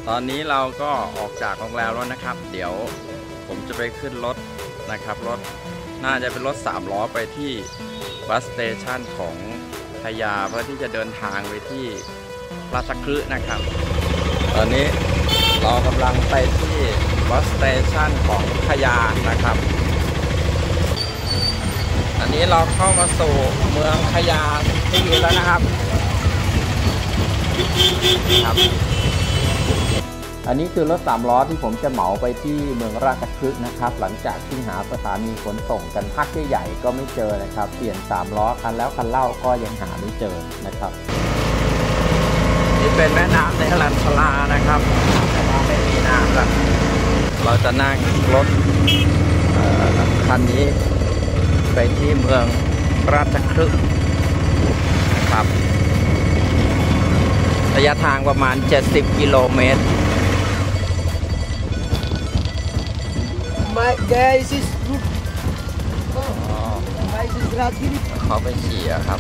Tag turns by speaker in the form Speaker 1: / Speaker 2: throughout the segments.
Speaker 1: ตอนนี้เราก็ออกจากโรงแรมแล้วนะครับเดี๋ยวผมจะไปขึ้นรถนะครับรถน่าจะเป็นรถ3 ล้อไปที่บัสสเตชันของพญาเพื่อที่จะเดินทางไปที่ราชคฤห์นะครับตอนนี้เรากำลังไปที่บัสสเตชันของพญานะครับอันนี้เราเข้ามาสู่เมืองพญาที่แล้วนะครับอันนี้คือรถ3 ล้อที่ผมจะเหมาไปที่เมืองราชคฤห์นะครับหลังจากที่หาสถานีขนส่งกันพักใหญ่ๆก็ไม่เจอนะครับเปลี่ยน3 ล้อคันแล้วคันเล่าก็ยังหาไม่เจอนะครับนี่เป็นแม่น้ำในลันทลานะครับแต่ว่าไม่มีน้ำแล้วเราจะนั่งรถคันนี้ไปที่เมืองราชคฤห์ครับระยะทางประมาณ70 กิโลเมตร
Speaker 2: Guys is good. Guys is gratis.
Speaker 1: เขาไปขี่ครับ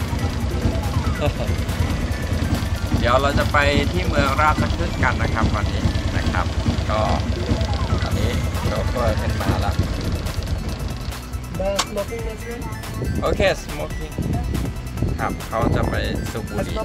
Speaker 1: เดี๋ยวเราจะไปที่เมืองราชคฤห์กันนะครับวันนี้นะครับก็อันนี้โชเฟอร์ขึ้นมาแล้วโอเคสโมกกิ้งครับเขาจะไปสูบบุหรี่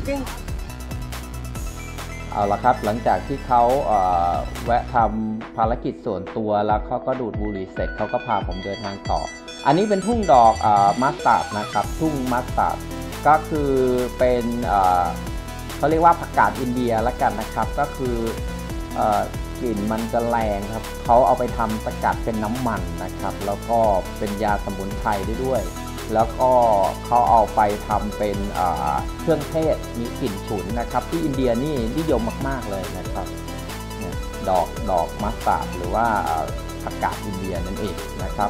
Speaker 1: เอาละครับหลังจากที่เขาแวะทำภารกิจส่วนตัวแล้วเขาก็ดูดบุหรี่เสร็จเขาก็พาผมเดินทางต่ออันนี้เป็นทุ่งดอกมัสตาร์ดนะครับทุ่งมัสตาร์ดก็คือเป็นเขาเรียกว่าผักกาดอินเดียละกันนะครับก็คือกลิ่นมันจะแรงครับเขาเอาไปทำสกัดเป็นน้ำมันนะครับแล้วก็เป็นยาสมุนไพรได้ด้วยแล้วก็เขาเอาไปทำเป็นเครื่องเทศมีกลิ่นฉุนนะครับที่อินเดียนี่นิยมมากๆเลยนะครับดอกมัสตาร์ดหรือว่าผักกาดอินเดียนั่นเองนะครับ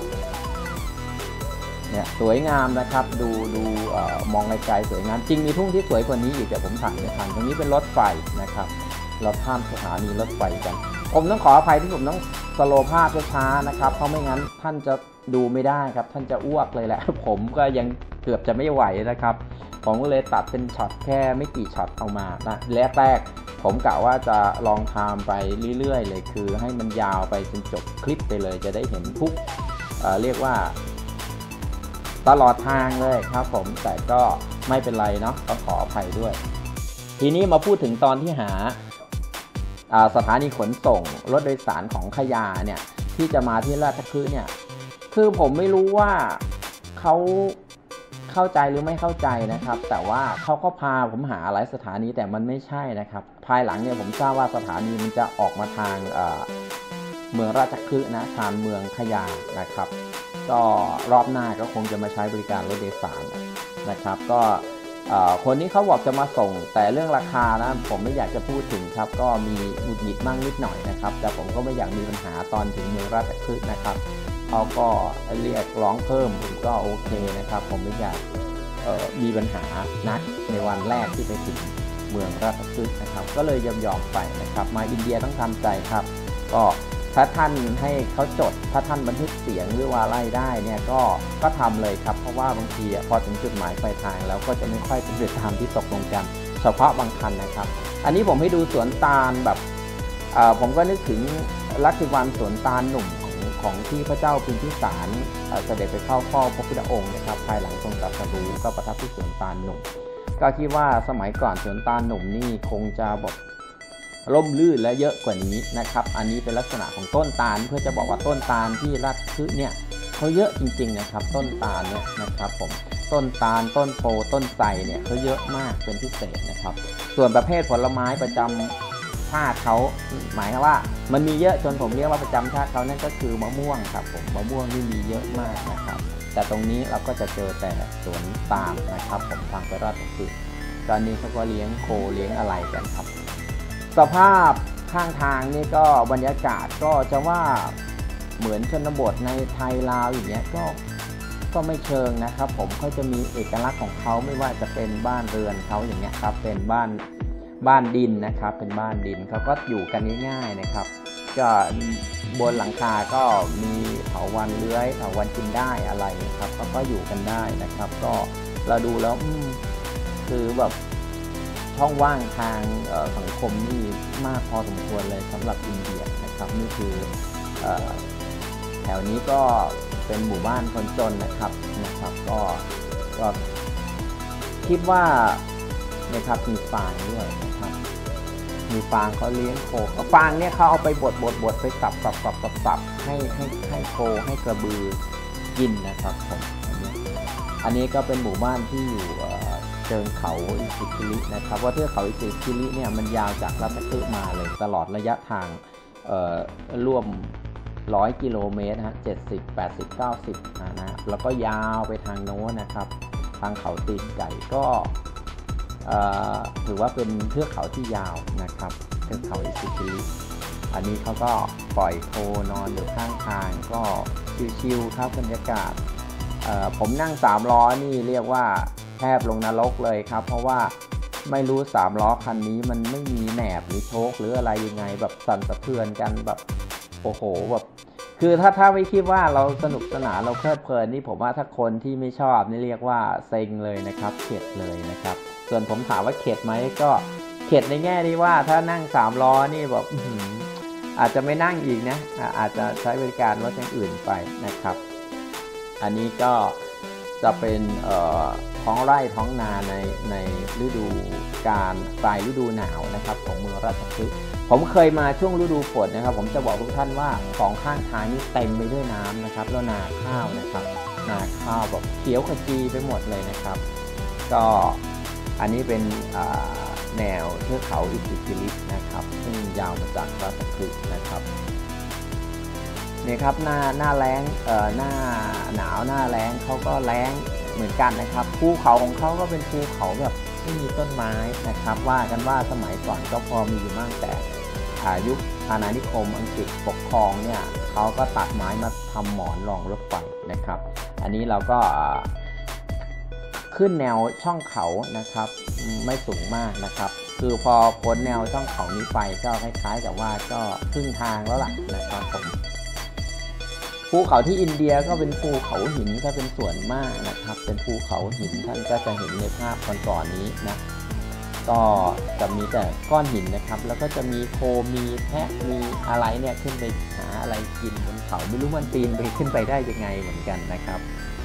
Speaker 1: เนี่ยสวยงามนะครับดูมองไกลๆสวยงามจริงมีทุ่งที่สวยกว่านี้อีกแต่ผมถ่ายไม่ทันตรงนี้เป็นรถไฟนะครับเราข้ามสถานีรถไฟกันผมต้องขออภัยที่ผมต้องสโลว์ภาพช้าๆนะครับเพราะไม่งั้นท่านจะดูไม่ได้ครับท่านจะอ้วกเลยแหละผมก็ยังเกือบจะไม่ไหวนะครับผมก็เลยตัดเป็นช็อตแค่ไม่กี่ช็อตเอามานะแรกผมกะว่าจะลองทำไปเรื่อยๆเลยคือให้มันยาวไปจนจบคลิปไปเลยจะได้เห็นทุกเรียกว่าตลอดทางเลยครับผมแต่ก็ไม่เป็นไรเนาะต้องขออภัยด้วยทีนี้มาพูดถึงตอนที่หาสถานีขนส่งรถโดยสารของขยาเนี่ยที่จะมาที่ราชคฤห์เนี่ยคือผมไม่รู้ว่าเขาเข้าใจหรือไม่เข้าใจนะครับแต่ว่าเขาก็พาผมหาหลายสถานีแต่มันไม่ใช่นะครับภายหลังเนี่ยผมทราบว่าสถานีมันจะออกมาทางเมืองราชคฤห์นะชานเมืองขยานะครับก็รอบหน้าก็คงจะมาใช้บริการรถโดยสารนะครับก็คนนี้เขาบอกจะมาส่งแต่เรื่องราคานะผมไม่อยากจะพูดถึงครับก็มีหงุดหงิดมั่งนิดหน่อยนะครับแต่ผมก็ไม่อยากมีปัญหาตอนถึงเมืองราชคฤห์นะครับเขาก็เรียกร้องเพิ่มผมก็โอเคนะครับผมไม่อยากมีปัญหานักในวันแรกที่ไปถึงเมืองราชคฤห์นะครับก็เลยยอมไปนะครับมาอินเดียต้องทำใจครับก็ถ้าท่านให้เขาจดถ้าท่านบันทึกเสียงหรือว่าไล่ได้เนี่ยก็ทำเลยครับเพราะว่าบางทีพอถึงจุดหมายปลายทางแล้วก็จะไม่ค่อยเป็นไปตามที่ตกลงกันเฉพาะบางคันนะครับอันนี้ผมให้ดูสวนตาลแบบผมก็นึกถึงลัทธิวันสวนตาลหนุ่มของที่พระเจ้าพิมพิสารเสด็จไปเข้าเฝ้าพระพุทธองค์นะครับภายหลังทรงตรัสรู้ก็ประทับที่สวนตาลหนุ่มก็คิดว่าสมัยก่อนสวนตาลหนุ่มนี่คงจะแบบร่มรื่นและเยอะกว่านี้นะครับอันนี้เป็นลักษณะของต้นตาลเพื่อจะบอกว่าต้นตาลที่ราชคฤห์เนี่ยเขาเยอะจริงๆนะครับต้นตาลเนี่ยนะครับผมต้นตาลต้นโพต้นไทรเนี่ยเขาเยอะมากเป็นพิเศษนะครับส่วนประเภทผลไม้ประจำชาติเขาหมายว่ามันมีเยอะจนผมเรียกว่าประจำชาติเขานั่นก็คือมะม่วงครับผมมะม่วงนี่มีเยอะมากนะครับแต่ตรงนี้เราก็จะเจอแต่สวนตาลนะครับผมทางไปราชคฤห์ตอนนี้เขาก็เลี้ยงโคเลี้ยงอะไรกันครับสภาพข้างทางนี่ก็บรรยากาศก็จะว่าเหมือนชนบทในไทยลาวอย่างเงี้ยก็ไม่เชิงนะครับผมเขาจะมีเอกลักษณ์ของเขาไม่ว่าจะเป็นบ้านเรือนเขาอย่างเงี้ยครับเป็นบ้านดินนะครับเป็นบ้านดินเขาก็อยู่กันง่ายๆนะครับก็บนหลังคาก็มีเถาวัลย์เลื้อยเถาวัลย์กินได้อะไรนะครับเขาก็อยู่กันได้นะครับก็เราดูแล้วคือแบบช่องว่างทางสังคมนี่มากพอสมควรเลยสำหรับอินเดียนะครับนี่คือแถวนี้ก็เป็นหมู่บ้านคนจนนะครับก็คิดว่านะครับมีฟางด้วยนะครับมีฟางเขาเลี้ยงโคฟางเนี่ยเขาเอาไปบดไปสับให้โคให้กระบือกินนะครับผมอันนี้ก็เป็นหมู่บ้านที่อยู่เชิงเขาอิสิคิรินะครับว่าเทือกเขาอิสิคิริเนี่ยมันยาวจากรัตคฤห์มาเลยตลอดระยะทางร่วม100 กิโลเมตรนะฮะ70 80 90นะแล้วก็ยาวไปทางโน้นนะครับทางเขาตีนไก่ก็ถือว่าเป็นเทือกเขาที่ยาวนะครับเทือกเขาอิสิคิริอันนี้เขาก็ปล่อยโคนอนอยู่ข้างทางก็ชิวๆครับบรรยากาศผมนั่ง3ล้อนี่เรียกว่าแทบลงนรกเลยครับเพราะว่าไม่รู้3ล้อคันนี้มันไม่มีแหนบหรือโชคหรืออะไรยังไงแบบสั่นสะเทือนกันแบบโอ้โหแบบคือถ้าไม่คิดว่าเราสนุกสนานเราเพลิดเพลินนี่ผมว่าถ้าคนที่ไม่ชอบนี่เรียกว่าเซ็งเลยนะครับเข็ดเลยนะครับส่วนผมถามว่าเข็ดไหมก็เข็ดในแง่ที่ว่าถ้านั่ง3ล้อนี่แบบอาจจะไม่นั่งอีกนะอาจจะใช้บริการรถอย่างอื่นไปนะครับอันนี้ก็จะเป็นท้องไร่ท้องนาในฤดูการปลายฤดูหนาวนะครับของเมืองราชคฤห์ผมเคยมาช่วงฤดูฝนนะครับผมจะบอกทุกท่านว่า2ข้างทางนี้เต็มไปด้วยน้ำนะครับแล้วนาข้าวนะครับนาข้าวแบบเขียวขจีไปหมดเลยนะครับก็อันนี้เป็นแนวเทือกเขาอิสิคิรินะครับซึ่งยาวมาจากราชคฤห์นะครับเนี่ยครับหน้าแล้งหน้าหนาวหน้าแล้งเขาก็แล้งเหมือนกันนะครับภูเขาของเขาก็เป็นภูเขาแบบไม่มีต้นไม้นะครับว่ากันว่าสมัยก่อนก็พอมีอยู่บ้างแต่ยุคอาณานิคมอังกฤษปกครองเนี่ยเขาก็ตัดไม้มาทำหมอนรองรถไฟนะครับอันนี้เราก็ขึ้นแนวช่องเขานะครับไม่สูงมากนะครับคือพอพ้นแนวช่องเขานี้ไปก็คล้ายๆกับว่าก็ครึ่งทางแล้วล่ะนะครับผมภูเขาที่อินเดียก็เป็นภูเขาหินถ้าเป็นส่วนมากนะครับเป็นภูเขาหินท่านก็จะเห็นในภาพก่อนนี้นะก็จะมีแต่ก้อนหินนะครับแล้วก็จะมีโคมีแพะมีอะไรเนี่ยขึ้นไปหาอะไรกินบนเขาไม่รู้มันปีนไปขึ้นไปได้ยังไงเหมือนกันนะครับ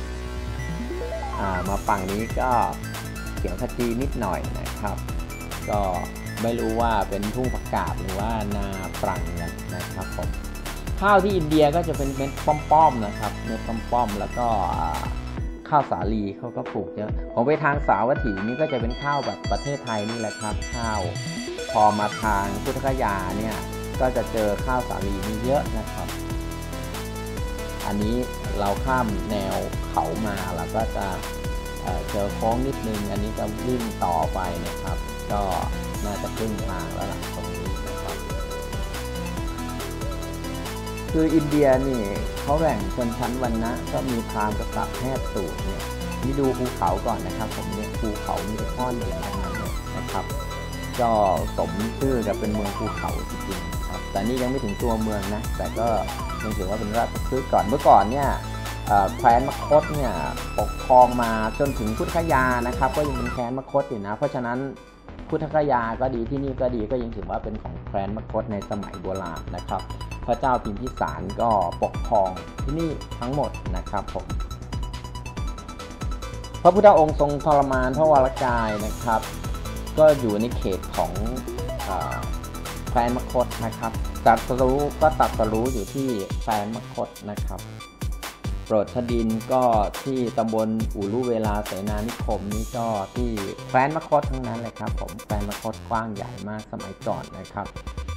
Speaker 1: มาฝั่งนี้ก็เขียวขจีนิดหน่อยนะครับก็ไม่รู้ว่าเป็นทุ่งผักกาดหรือว่านาปรังกันนะครับผมข้าวที่อินเดียก็จะเป็นเม็ดป้อมๆนะครับเม็ดป้อมๆแล้วก็ข้าวสาลีเขาก็ปลูกเยอะผมไปทางสาวัตถีนี่ก็จะเป็นข้าวแบบประเทศไทยนี่แหละครับข้าวพอมาทางพุทธคยาเนี่ยก็จะเจอข้าวสาลีนี่เยอะนะครับอันนี้เราข้ามแนวเขามาแล้วก็จะเจอโค้งนิดนึงอันนี้ก็วิ่งต่อไปนะครับก็น่าจะครึ่งทางแล้วล่ะตรงนี้นะครับคืออินเดียนี่เขาแบ่งชนชั้นวรรณะก็มีพราหมณ์กษัตริย์แพทย์สูตรเนี่ยนี่ดูภูเขาก่อนนะครับผมเนี่ยภูเขามีแต่ก้อนหินทั้งนั้นเลยนะครับก็สมชื่อกับเป็นเมืองภูเขาจริงๆครับแต่นี่ยังไม่ถึงตัวเมืองนะแต่ก็ยังถือว่าเป็นราชคฤห์ก่อนเมื่อก่อนเนี่ยแคว้นมคธเนี่ยปกครองมาจนถึงพุทธคยานะครับก็ยังเป็นแคว้นมคธอยู่นะเพราะฉะนั้นพุทธคยาก็ดีที่นี่ก็ดีก็ยังถือว่าเป็นของแคว้นมคธในสมัยโบราณนะครับพระเจ้าพิมพิสารก็ปกครองที่นี่ทั้งหมดนะครับผมพระพุทธองค์ทรงทรมานพระวรกายนะครับก็อยู่ในเขตของแคว้นมคธนะครับตรัสรู้อยู่ที่แคว้นมคธนะครับโปรดชดินก็ที่ตำบลอูรุเวลาเสนานิคมนี่ก็ที่แคว้นมคธทั้งนั้นเลยครับผมแคว้นมคธกว้างใหญ่มากสมัยก่อนนะครับ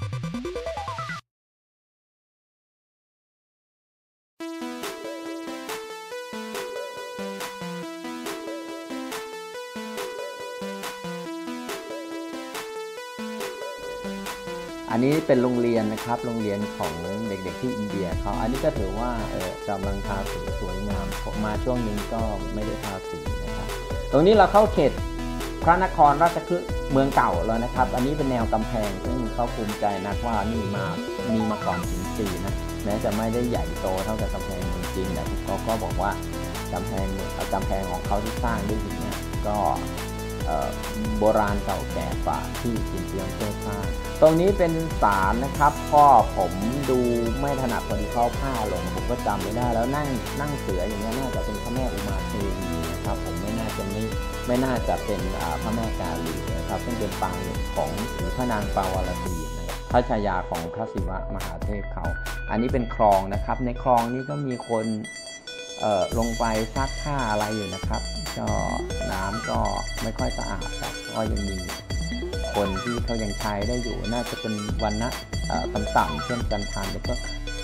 Speaker 1: อันนี้เป็นโรงเรียนนะครับโรงเรียนของเด็กๆที่อินเดียเขาอันนี้ก็ถือว่ากำลังทาสีสวยงามมาช่วงนึงก็ไม่ได้ทาสีนะครับตรงนี้เราเข้าเขตพระนครราชคฤห์เมืองเก่าแล้วนะครับอันนี้เป็นแนวกำแพงซึ่งเขาภูมิใจนักว่านี่มีมาก่อนถึงปีนะแม้จะไม่ได้ใหญ่โตเท่ากับกำแพงเมืองจีนแต่เขาก็บอกว่ากำแพงของเขาที่สร้างด้วยหินเนี่ยก็โบราณเก่าแก่กว่าที่สินเจียงเสื้อผ้าตรงนี้เป็นศาลนะครับก็ผมดูไม่ถนัดพอดีเข้าผ้าลงผมก็จำไม่ได้แล้วนั่งเสืออย่างนี้น่าจะเป็นพระแม่อุมาเทวีนะครับผมไม่น่าจะเป็นพระแม่กาลีนะครับซึ่งเป็นปางหนึ่งของพระนางปาวาลตีนะครับพระชายาของพระศิวะมหาเทพเขาอันนี้เป็นคลองนะครับในคลองนี้ก็มีคนลงไปซักผ้าอะไรอยู่นะครับก็น้ำก็ไม่ค่อยสะอาดครับก็ยังมีคนที่เขายังใช้ได้อยู่น่าจะเป็นวันนะต่ำๆเช่นจันทานแล้วก็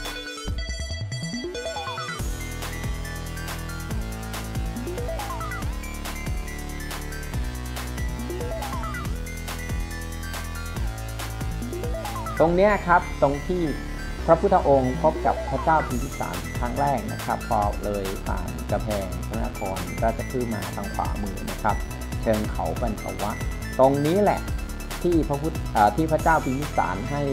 Speaker 1: ตรงนี้ครับตรงที่พระพุทธองค์พบกับพระเจ้าพิมพิสารครั้งแรกนะครับพอเลยผ่านกระแพงพระนครราชคฤห์มาทางขวามือนะครับเชิงเขาบรรพวะตรงนี้แหละที่ที่พระเจ้าพิมพิสารให้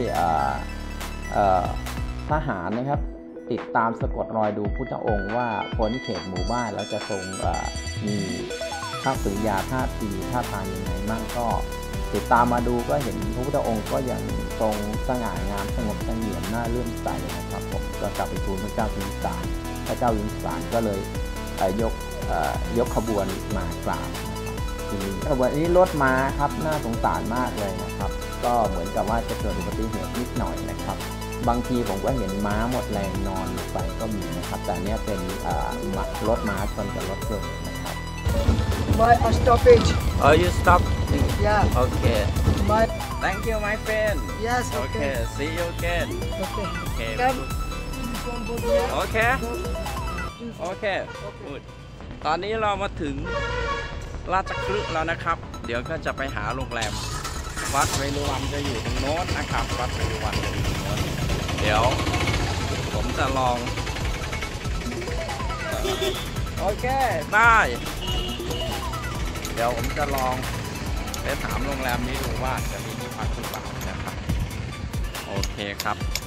Speaker 1: ทหารนะครับติดตามสะกดรอยดูพุทธองค์ว่าพ้นเขตหมู่บ้านแล้วจะทรงมีท่าสุริยาท่าทีท่าทางยังไงมั่งก็ติดตามมาดูก็เห็นพระพุทธองค์ก็ยังทรงสง่างามสงบเสงี่ยมน่าเลื่อมใสนะครับผมก็กลับไปทูลพระเจ้าพิมพิสารพระเจ้าพิมพิสารก็เลยยกขบวนมากราบทีนี้ขบวนนี้รถม้าครับน่าสงสารมากเลยนะครับก็เหมือนกับว่าจะเกิดอุบัติเหตุนิดหน่อยนะครับบางทีผมก็เห็นม้าหมดแรงนอนไปก็มีนะครับแต่เนี้ยเป็นรถม้าชนกับรถยนต์นะครับ
Speaker 2: My stoppage.
Speaker 3: Oh, you stop?
Speaker 2: Yeah.
Speaker 3: Okay.
Speaker 2: My
Speaker 3: Thank you, my friend.
Speaker 2: yes.
Speaker 3: Okay. See you again.
Speaker 2: Okay.
Speaker 3: Okay.
Speaker 2: Come. This one go there.
Speaker 3: Okay.
Speaker 2: This-
Speaker 3: Okay. Good. ตอนนี้เรามาถึงราชคฤห์แล้วนะครับ เดี๋ยวก็จะไปหาโรงแรม วัดเวรุวันจะอยู่ตรงโน้นนะครับ วัดเวรุวันจะอยู่ตรงโน้น เดี๋ยวผมจะลองโอเคได้ เดี๋ยวผมจะลองไปถามโรงแรมนี้ดูว่าจะมีที่พักหรือเปล่านะครับ โอเคครับ